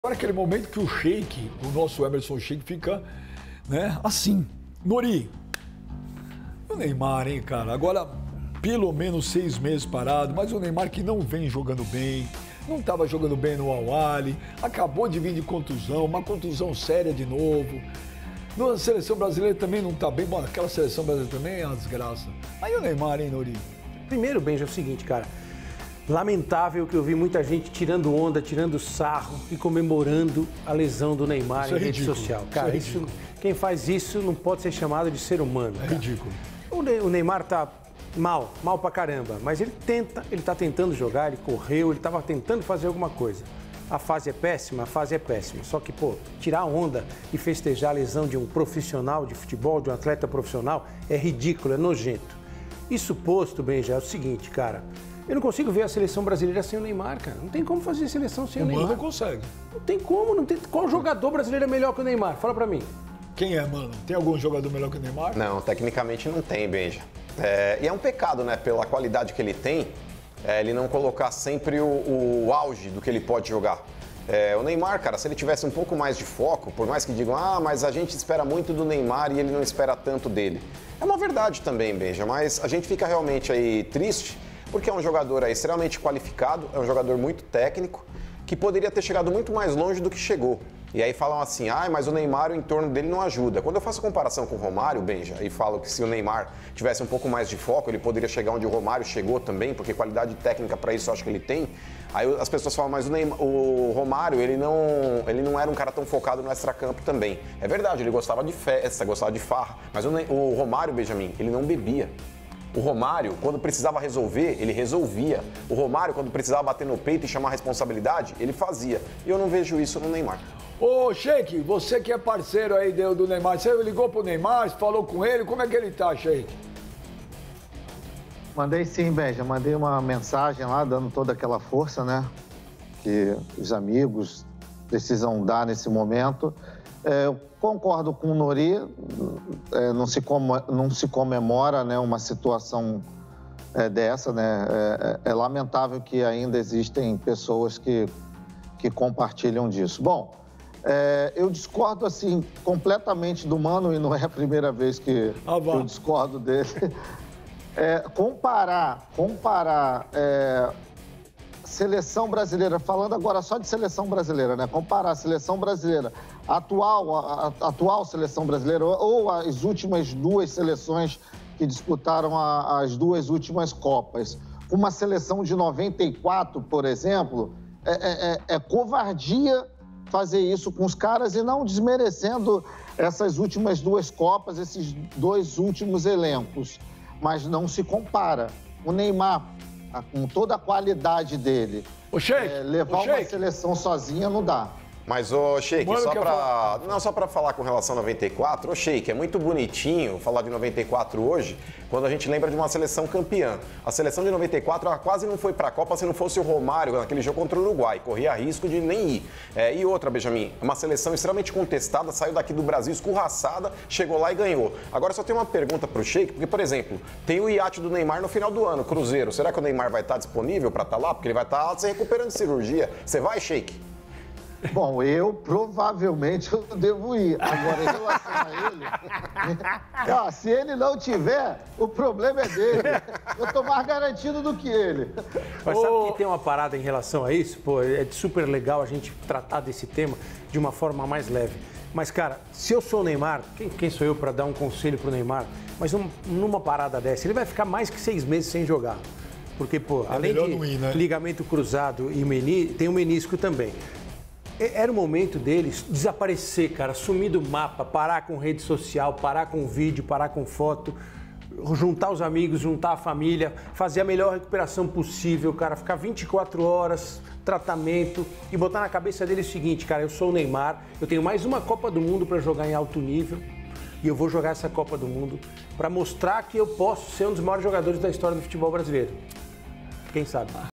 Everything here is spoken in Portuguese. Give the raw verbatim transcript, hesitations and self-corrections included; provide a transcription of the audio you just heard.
Agora aquele momento que o Sheik, o nosso Emerson Sheik, fica, né, assim. Nori, o Neymar, hein, cara? Agora, pelo menos seis meses parado, mas o Neymar que não vem jogando bem, não estava jogando bem no Al-Ahly, acabou de vir de contusão, uma contusão séria de novo. Na seleção brasileira também não está bem, bom, aquela seleção brasileira também é uma desgraça. Aí o Neymar, hein, Nori? Primeiro, Benja, é o seguinte, cara. Lamentável que eu vi muita gente tirando onda, tirando sarro e comemorando a lesão do Neymar Isso em é rede ridículo. social. Cara, isso, é isso, quem faz isso não pode ser chamado de ser humano. É cara. ridículo. O Neymar tá mal, mal pra caramba, mas ele tenta, ele tá tentando jogar, ele correu, ele tava tentando fazer alguma coisa. A fase é péssima, a fase é péssima. Só que, pô, tirar onda e festejar a lesão de um profissional de futebol, de um atleta profissional, é ridículo, é nojento. Isso posto, Benja, é o seguinte, cara. Eu não consigo ver a seleção brasileira sem o Neymar, cara. Não tem como fazer seleção sem o, o Neymar. Mano não consegue. Não tem como, não tem. Qual jogador brasileiro é melhor que o Neymar? Fala pra mim. Quem é, mano? Tem algum jogador melhor que o Neymar? Não, tecnicamente não tem, Benja. É, e é um pecado, né? Pela qualidade que ele tem, é, ele não colocar sempre o, o auge do que ele pode jogar. É, o Neymar, cara, se ele tivesse um pouco mais de foco, por mais que digam, ah, mas a gente espera muito do Neymar e ele não espera tanto dele. É uma verdade também, Benja, mas a gente fica realmente aí triste, porque é um jogador aí extremamente qualificado, é um jogador muito técnico, que poderia ter chegado muito mais longe do que chegou. E aí falam assim, ah, mas o Neymar, o entorno dele não ajuda. Quando eu faço comparação com o Romário, Benja, e falo que se o Neymar tivesse um pouco mais de foco, ele poderia chegar onde o Romário chegou também, porque qualidade técnica para isso eu acho que ele tem. Aí as pessoas falam, mas o, Neymar, o Romário, ele não, ele não era um cara tão focado no extracampo também. É verdade, ele gostava de festa, gostava de farra, mas o, o Romário, Benjamin, ele não bebia. O Romário, quando precisava resolver, ele resolvia. O Romário, quando precisava bater no peito e chamar a responsabilidade, ele fazia. E eu não vejo isso no Neymar. Ô, Sheik, você que é parceiro aí do Neymar, você ligou pro Neymar, falou com ele, como é que ele tá, Sheik? Mandei sim, Benja, mandei uma mensagem lá, dando toda aquela força, né, que os amigos precisam dar nesse momento. É, eu concordo com o Nori, é, não, se como, não se comemora, né, uma situação é, dessa, né, é, é lamentável que ainda existem pessoas que, que compartilham disso. Bom, é, eu discordo, assim, completamente do Mano, e não é a primeira vez que ah, eu discordo dele. É, comparar, comparar é, seleção brasileira, falando agora só de seleção brasileira, né? Comparar a seleção brasileira, a atual, a, a atual seleção brasileira, ou, ou as últimas duas seleções que disputaram a, as duas últimas Copas, com uma seleção de noventa e quatro, por exemplo, é, é, é covardia fazer isso com os caras e não desmerecendo essas últimas duas Copas, esses dois últimos elencos. Mas não se compara. O Neymar, com toda a qualidade dele, o Sheik, é, levar o uma Sheik. seleção sozinha não dá. Mas, ô, Sheik, Mano, só quer pra, falar? não, só pra falar com relação a noventa e quatro, ô, Sheik, é muito bonitinho falar de noventa e quatro hoje, quando a gente lembra de uma seleção campeã. A seleção de noventa e quatro ela quase não foi pra Copa se não fosse o Romário naquele jogo contra o Uruguai, corria risco de nem ir. É, e outra, Benjamin, uma seleção extremamente contestada, saiu daqui do Brasil escorraçada, chegou lá e ganhou. Agora só tem uma pergunta pro Sheik, porque, por exemplo, tem o iate do Neymar no final do ano, Cruzeiro. Será que o Neymar vai estar disponível pra estar lá? Porque ele vai estar se recuperando de cirurgia. Você vai, Sheik? Bom, eu provavelmente eu devo ir. Agora, em relação a ele, ah, se ele não tiver, o problema é dele. Eu estou mais garantido do que ele. Mas sabe que tem uma parada em relação a isso? Pô, é super legal a gente tratar desse tema de uma forma mais leve. Mas, cara, se eu sou o Neymar, quem, quem sou eu para dar um conselho pro Neymar? Mas num, numa parada dessa, ele vai ficar mais que seis meses sem jogar. Porque, pô, é além de ir, né? ligamento cruzado e meni, tem o menisco também. Era o momento deles desaparecer, cara, sumir do mapa, parar com rede social, parar com vídeo, parar com foto, juntar os amigos, juntar a família, fazer a melhor recuperação possível, cara, ficar vinte e quatro horas, tratamento e botar na cabeça deles o seguinte, cara, eu sou o Neymar, eu tenho mais uma Copa do Mundo para jogar em alto nível e eu vou jogar essa Copa do Mundo para mostrar que eu posso ser um dos maiores jogadores da história do futebol brasileiro. Quem sabe?